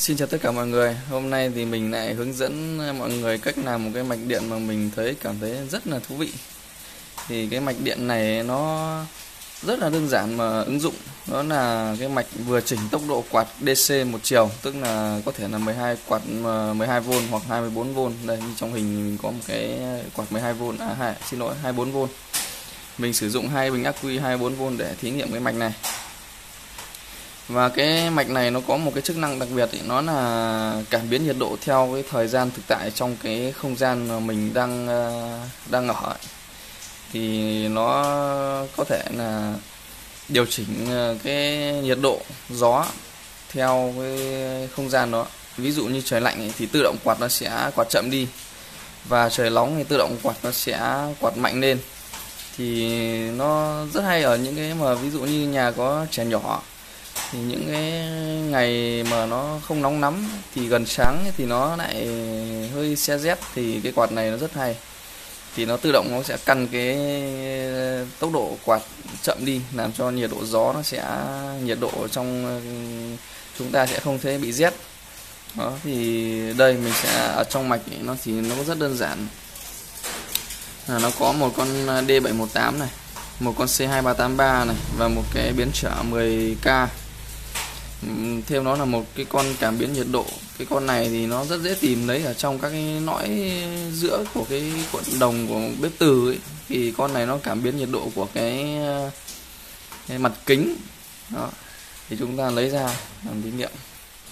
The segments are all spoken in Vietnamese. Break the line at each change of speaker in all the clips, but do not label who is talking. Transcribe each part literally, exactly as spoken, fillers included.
Xin chào tất cả mọi người. Hôm nay thì mình lại hướng dẫn mọi người cách làm một cái mạch điện mà mình thấy cảm thấy rất là thú vị. Thì cái mạch điện này nó rất là đơn giản mà ứng dụng. Đó là cái mạch vừa chỉnh tốc độ quạt đê xê một chiều, tức là có thể là mười hai quạt mười hai vôn hoặc hai mươi bốn vôn. Đây như trong hình mình có một cái quạt mười hai vôn, à hai, xin lỗi hai mươi bốn vôn. Mình sử dụng hai bình ắc quy hai mươi bốn vôn để thí nghiệm cái mạch này. Và cái mạch này nó có một cái chức năng đặc biệt, nó là cảm biến nhiệt độ theo cái thời gian thực tại trong cái không gian mà mình đang đang ở. Thì nó có thể là điều chỉnh cái nhiệt độ gió theo cái không gian đó. Ví dụ như trời lạnh thì tự động quạt nó sẽ quạt chậm đi, và trời nóng thì tự động quạt nó sẽ quạt mạnh lên. Thì nó rất hay ở những cái mà ví dụ như nhà có trẻ nhỏ, thì những cái ngày mà nó không nóng lắm thì gần sáng thì nó lại hơi se rét, thì cái quạt này nó rất hay. Thì nó tự động nó sẽ căn cái tốc độ quạt chậm đi, làm cho nhiệt độ gió nó sẽ nhiệt độ trong chúng ta sẽ không thể bị rét. Đó, thì đây mình sẽ ở trong mạch nó thì nó rất đơn giản. À, nó có một con D bảy một tám này, một con C hai ba tám ba này và một cái biến trở mười K. Thêm đó là một cái con cảm biến nhiệt độ. Cái con này thì nó rất dễ tìm lấy ở trong các cái lõi giữa của cái cuộn đồng của bếp từ ấy. Thì con này nó cảm biến nhiệt độ của cái, cái mặt kính đó. Thì chúng ta lấy ra làm thí nghiệm.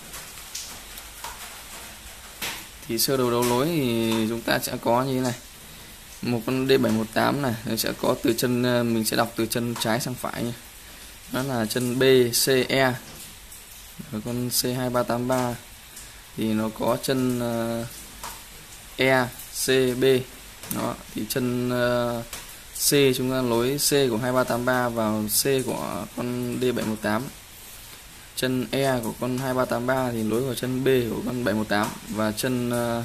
Thì sơ đồ đấu nối thì chúng ta sẽ có như thế này. Một con D bảy một tám này, nó sẽ có từ chân, mình sẽ đọc từ chân trái sang phải nhé. Đó là chân B, C, E. Rồi con C hai ba tám ba thì nó có chân uh, E, C, B. Đó, thì chân uh, C chúng ta nối C của hai ba tám ba vào C của con D bảy một tám. Chân E của con hai ba tám ba thì nối vào chân B của con bảy một tám, và chân uh,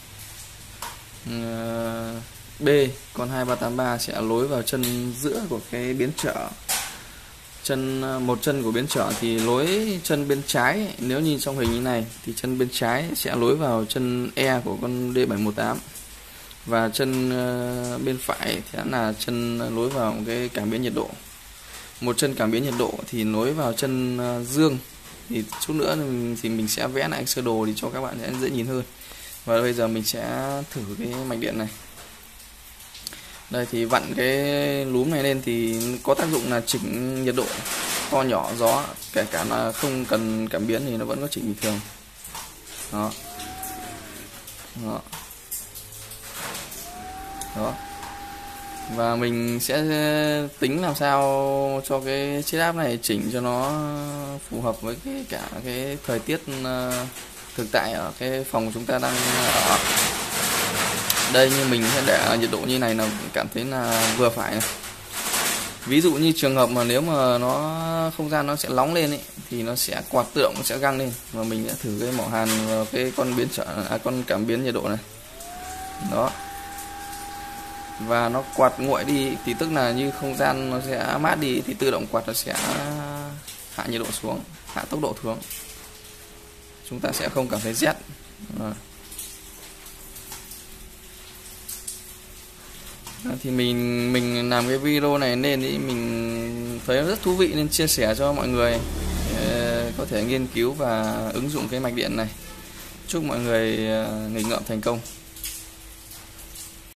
uh, B con hai ba tám ba sẽ nối vào chân giữa của cái biến trở. Chân một chân của biến trở thì nối chân bên trái, nếu như trong hình như này thì chân bên trái sẽ nối vào chân E của con D bảy một tám, và chân bên phải sẽ là chân nối vào cái cảm biến nhiệt độ. Một chân cảm biến nhiệt độ thì nối vào chân dương. Thì chút nữa thì mình sẽ vẽ lại sơ đồ thì cho các bạn sẽ dễ nhìn hơn. Và bây giờ mình sẽ thử cái mạch điện này. Đây thì vặn cái núm này lên thì có tác dụng là chỉnh nhiệt độ to nhỏ gió, kể cả là không cần cảm biến thì nó vẫn có chỉnh bình thường. Đó. Đó. Đó. Và mình sẽ tính làm sao cho cái setup này chỉnh cho nó phù hợp với cái cả cái thời tiết thực tại ở cái phòng chúng ta đang ở. Đây như mình sẽ để nhiệt độ như này là cảm thấy là vừa phải này. Ví dụ như trường hợp mà nếu mà nó không gian nó sẽ nóng lên ấy, thì nó sẽ quạt tự động nó sẽ găng lên, và mình sẽ thử cái mỏ hàn vào cái con biến trở à, con cảm biến nhiệt độ này. Đó. Và nó quạt nguội đi thì tức là như không gian nó sẽ mát đi, thì tự động quạt nó sẽ hạ nhiệt độ xuống, hạ tốc độ xuống. Chúng ta sẽ không cảm thấy rét. À. Thì mình mình làm cái video này lên thì mình thấy rất thú vị nên chia sẻ cho mọi người có thể nghiên cứu và ứng dụng cái mạch điện này. Chúc mọi người nghịch ngợm thành công.